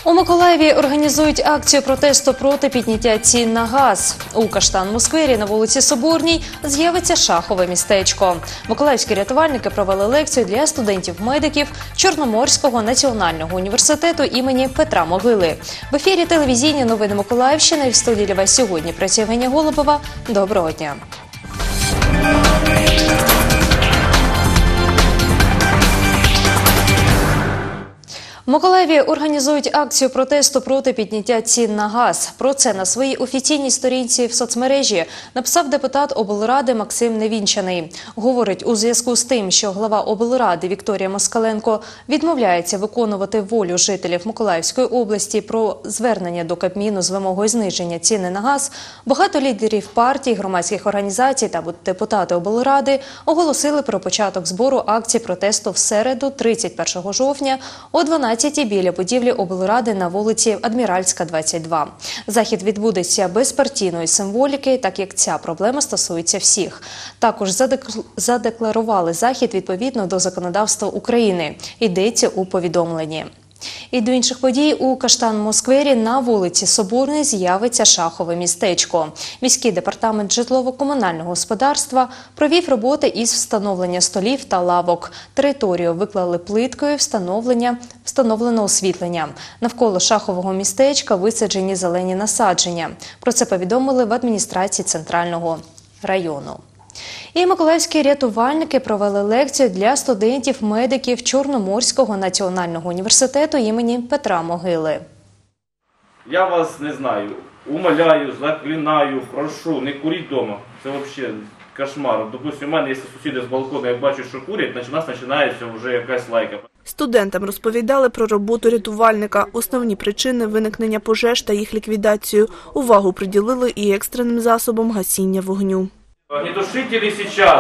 У Миколаєві організують акцію протесту проти підняття цін на газ. У Каштанному сквері на вулиці Соборній з'явиться шахове містечко. Миколаївські рятувальники провели лекцію для студентів-медиків Чорноморського національного університету імені Петра Могили. В ефірі телевізійні новини Миколаївщини. В студії для вас сьогодні працює Євгенія Голубова. Доброго дня. В Миколаєві організують акцію протесту проти підняття цін на газ. Про це на своїй офіційній сторінці в соцмережі написав депутат облради Максим Невінчаний. Говорить, у зв'язку з тим, що глава облради Вікторія Москаленко відмовляється виконувати волю жителів Миколаївської області про звернення до Кабміну з вимогою зниження ціни на газ, багато лідерів партій, громадських організацій та депутати облради оголосили про початок збору акції протесту в середу, 31 жовтня, о 12 біля будівлі облради на вулиці Адміральська, 22. Захід відбудеться без партійної символіки, так як ця проблема стосується всіх. Також задекларували захід відповідно до законодавства України. Йдеться у повідомленні. І до інших подій у Каштанному сквері на вулиці Соборній з'явиться шахове містечко. Міський департамент житлово-комунального господарства провів роботи із встановлення столів та лавок. Територію виклали плиткою, встановлено освітлення. Навколо шахового містечка висаджені зелені насадження. Про це повідомили в адміністрації Центрального району. І миколаївські рятувальники провели лекцію для студентів-медиків Чорноморського національного університету імені Петра Могили. Я вас, не знаю, умоляю, заклинаю, прошу, не куріть вдома. Це взагалі кошмар. Допустим, у мене, якщо сусіди з балкону, як бачать, що курять, у нас починається вже якась лайка. Студентам розповідали про роботу рятувальника, основні причини виникнення пожеж та їх ліквідацію. Увагу приділили і екстреним засобам гасіння вогню. Огнетушители сейчас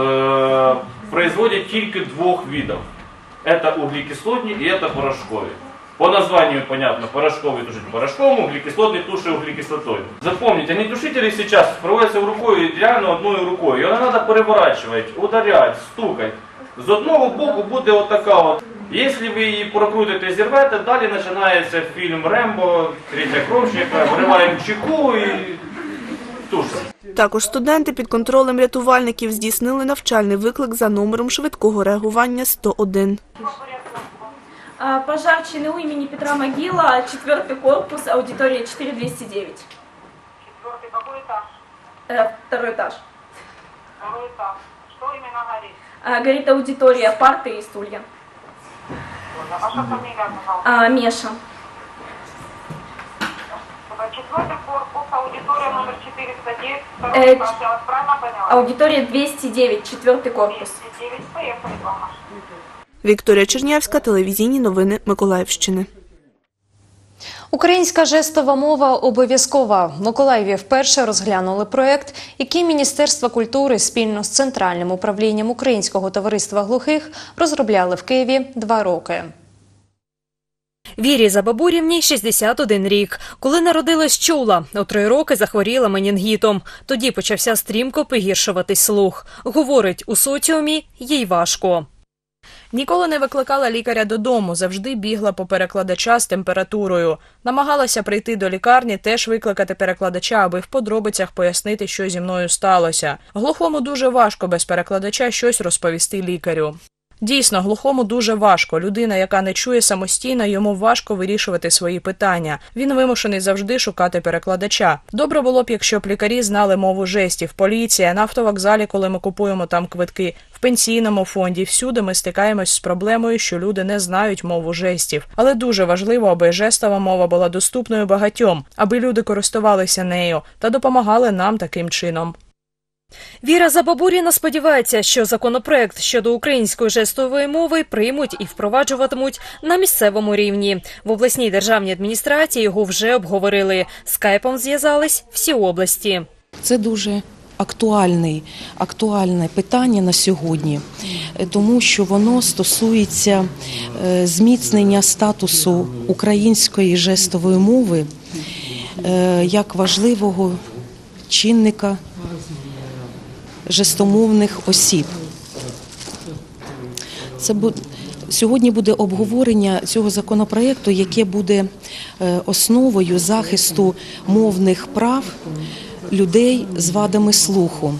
производят только двух видов. Это углекислотный и это порошковый. По названию понятно, порошковый тушить порошковым, углекислотный тушит углекислотой. Запомните, огнетушители сейчас проводятся рукой, реально одной рукой. Ее надо переворачивать, ударять, стукать. З одного боку буде вот така вот. Якщо ви її прокрутите, зірвете, далі починається фільм «Рембо», «Третя кров», вириваємо чеку і тушимо. Також студенти під контролем рятувальників здійснили навчальний виклик за номером швидкого реагування 101. Пожар ЧНУ імені Петра Могила, 4-й корпус, аудиторія 4209. 4-й какой этаж? 2-й этаж. 2-й этаж. Что именно горит? Горит аудитория, парты и стулья. Ваша фамилия, пожалуйста? Меша. 4-й корпус, аудитория номер 409, 2-й этаж. Я вас правильно поняла? Аудитория 209, 4-й корпус. 209, поехали, главное. Вікторія Чернявська, телевізійні новини Миколаївщини. Українська жестова мова обов'язкова. В Миколаєві вперше розглянули проєкт, який Міністерство культури спільно з Центральним управлінням Українського товариства глухих розробляли в Києві 2 роки. Вірі Забабурівні 61 рік. Коли народилась, чула. У 3 роки захворіла менінгітом. Тоді почався стрімко погіршуватись слух. Говорить, у соціумі їй важко. Ніколи не викликала лікаря додому, завжди бігла по перекладача з температурою. Намагалася прийти до лікарні, теж викликати перекладача, аби в подробицях пояснити, що зі мною сталося. Глухому дуже важко без перекладача щось розповісти лікарю. Дійсно, глухому дуже важко. Людина, яка не чує самостійно, йому важко вирішувати свої питання. Він вимушений завжди шукати перекладача. Добре було б, якщо б лікарі знали мову жестів, поліція, на автовокзалі, коли ми купуємо там квитки, в пенсійному фонді. Всюди ми стикаємось з проблемою, що люди не знають мову жестів. Але дуже важливо, аби жестова мова була доступною багатьом, аби люди користувалися нею та допомагали нам таким чином. Віра Забабуріна сподівається, що законопроект щодо української жестової мови приймуть і впроваджуватимуть на місцевому рівні. В обласній державній адміністрації його вже обговорили. Скайпом зв'язались всі області. Це дуже актуальне питання на сьогодні, тому що воно стосується зміцнення статусу української жестової мови як важливого чинника жестомовних осіб. Сьогодні буде обговорення цього законопроекту, яке буде основою захисту мовних прав людей з вадами слуху.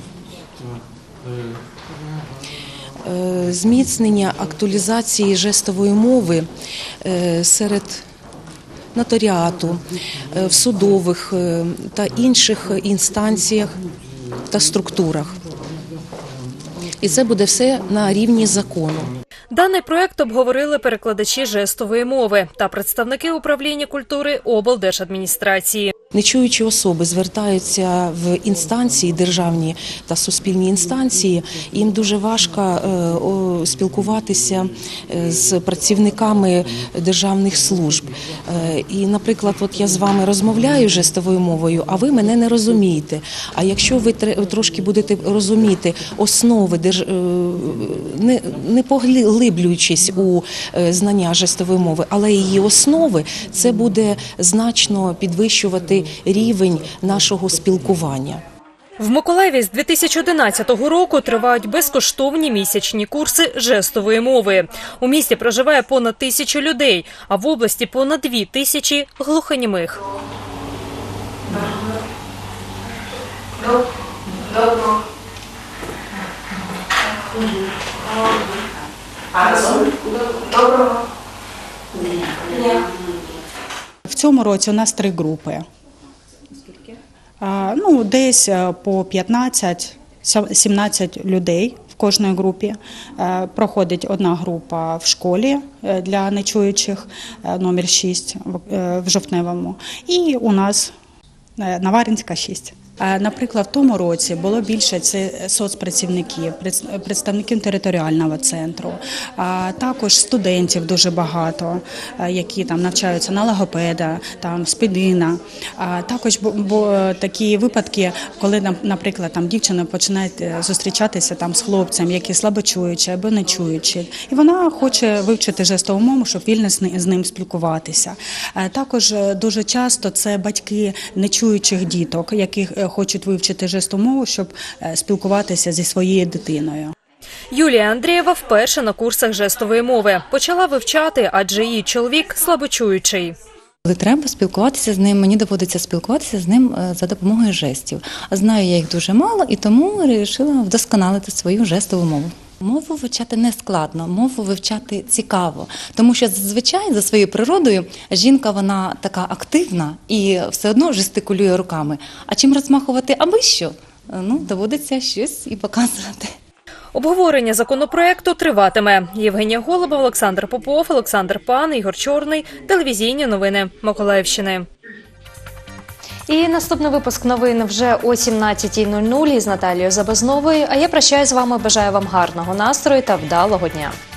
Зміцнення актуалізації жестової мови серед нотаріату, в судових та інших інстанціях та структурах. І це буде все на рівні закону. Даний проект обговорили перекладачі жестової мови та представники управління культури облдержадміністрації. Нечуючі особи звертаються в інстанції, державні та суспільні інстанції, їм дуже важко спілкуватися з працівниками державних служб. І, наприклад, от я з вами розмовляю жестовою мовою, а ви мене не розумієте. А якщо ви трошки будете розуміти основи, не поглиблюючись у знання жестової мови, але її основи, це буде значно підвищувати рівень нашого спілкування. В Миколаєві з 2011 року тривають безкоштовні місячні курси жестової мови. У місті проживає понад 1000 людей, а в області понад 2000 глухонімих. В цьому році у нас 3 групи. Десь по 15-17 людей в кожній групі. Проходить одна група в школі для нечуючих, номер 6 в Жовтневому. І у нас Наваринська 6. Наприклад, в тому році було більше соцпрацівників, представників територіального центру, а також студентів дуже багато, які там навчаються на логопеда, там спідина. Також такі випадки, коли, наприклад, там дівчина починає зустрічатися там з хлопцем, які слабочуючі або нечуючі, і вона хоче вивчити жестову мову, щоб вільно з ним спілкуватися. Також дуже часто це батьки нечуючих діток, яких хочуть вивчити жестову мову, щоб спілкуватися зі своєю дитиною. Юлія Андрієва вперше на курсах жестової мови. Почала вивчати, адже її чоловік слабочуючий. Коли треба спілкуватися з ним, мені доводиться спілкуватися з ним за допомогою жестів. А знаю я їх дуже мало, і тому вирішила вдосконалити свою жестову мову. Мову вивчати не складно, мову вивчати цікаво, тому що зазвичай за своєю природою жінка вона така активна і все одно жестикулює руками. А чим розмахувати аби що? Доводиться щось і показувати. Обговорення законопроекту триватиме. Євгенія Голубов, Олександр Попов, Олександр Пан, Ігор Чорний. Телевізійні новини Миколаївщини. І наступний випуск новин вже о 17:00 із Наталією Забазновою. А я прощаюсь з вами, бажаю вам гарного настрою та вдалого дня.